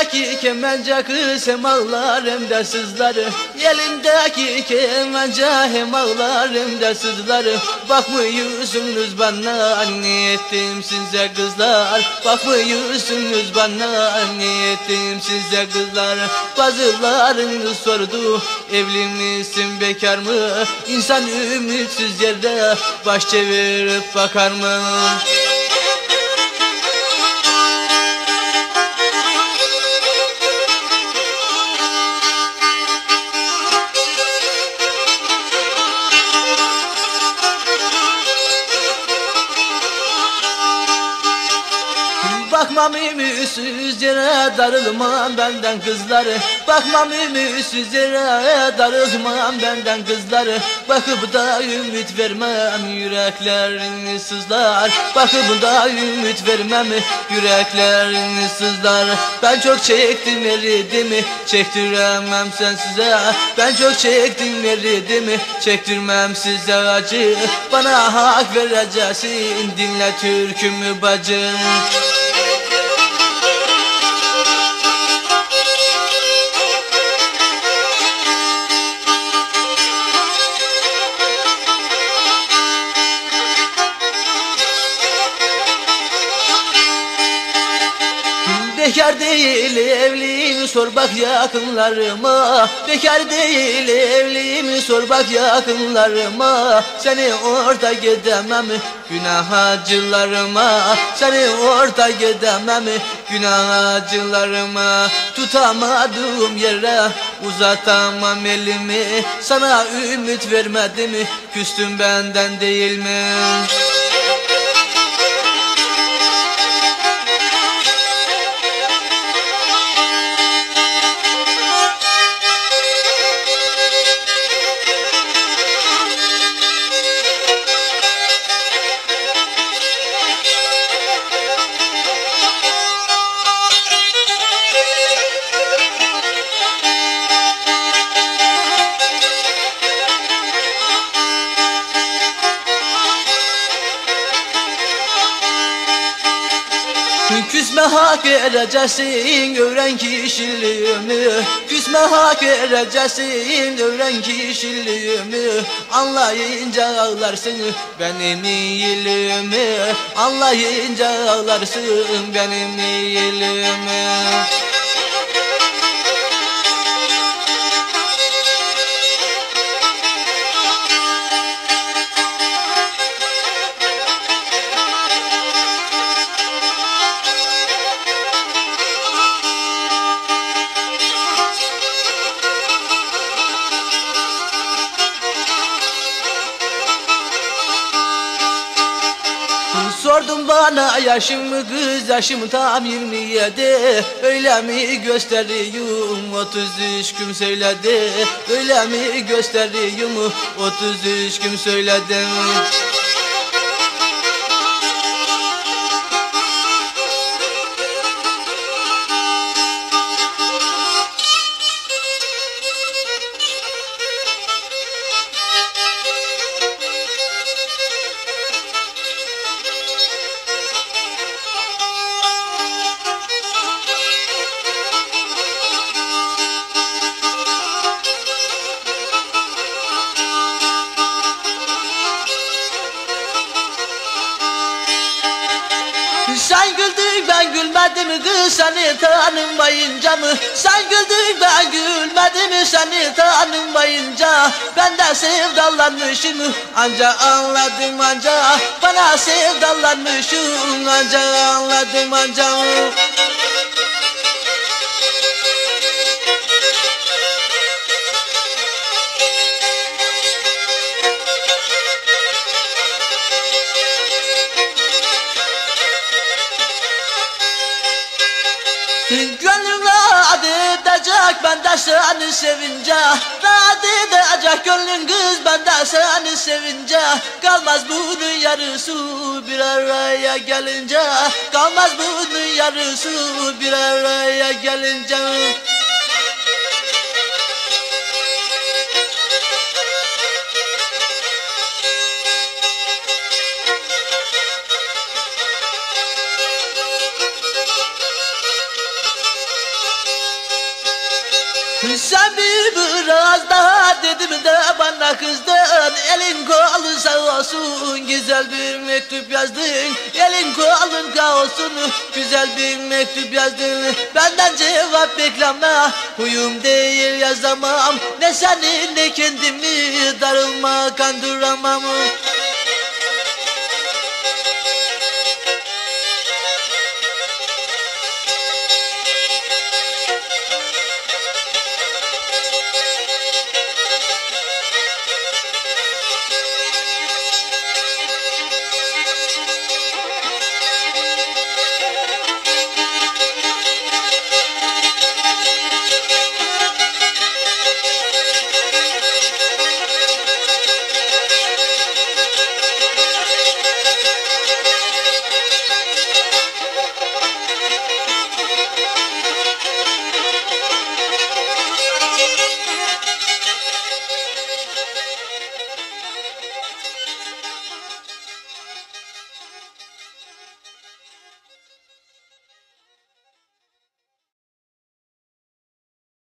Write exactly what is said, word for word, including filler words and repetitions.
Elimdeki kemençe kız hem ağlar hem de sızlar. Elimdeki kemençe hem ağlar hem de sızlar. Bakmıyorsunuz bana, ne ettim size kızlar? Bakmıyorsunuz bana, ne ettim size kızlar? Bazılarınız sordu, evli misin bekar mı? İnsan ümitsiz yerde baş çevirip bakar mı? Bakmam ümitsiz yere, darılmam benden kızları. Bakmam ümitsiz yere, darılmam benden kızları. Bakıp da ümit vermem, yüreklerini sızlar. Bakıp da ümit vermem, yüreklerini sızlar. Ben çok çektim eridim, çektiremem sensize. Ben çok çektim eridim, çektirmem size acı. Bana hak vereceksin, dinle türkümü bacım. Bekar değil evliyim, sor bak yakınlarıma. Bekar değil evliyim, sor bak yakınlarıma. Seni orta gidemem günah acılarıma. Seni orta gidemem günah acılarıma. Tutamadığım yere uzatamam elimi. Sana ümit vermedim, küstüm benden değil mi? Küsme hak edeceksin, öğren kişiliğimi. Küsme hak edeceksin, öğren kişiliğimi. Anlayınca ağlarsın benim iyiliğimi. Anlayınca ağlarsın benim iyiliğimi. Sordum bana yaşımı, kız yaşım tam yirmi yedi. Öyle mi gösteriyorum, otuz üç gün söyledi. Öyle mi gösteriyorum, otuz üç gün söyledim. Sen güldün ben gülmedim kız seni tanımayınca mı? Sen güldün ben gülmedim seni tanımayınca. Ben de sevdalanmışım anca anladım anca. Bana sevdalanmışım anca anladım anca. Gönlüm rahat edecek ben de seni sevince. Rahat edecek gönlüm kız ben de seni sevince. Kalmaz bunun yarısı bir araya gelince. Kalmaz bunun yarısı bir araya gelince. dedim de bana kızdın. Elin kolun sağ olsun, güzel bir mektup yazdın. Elin kolun sağ olsun, güzel bir mektup yazdın. Benden cevap bekleme, huyum değil yazamam. Ne seni ne kendimi darılma kandıramam.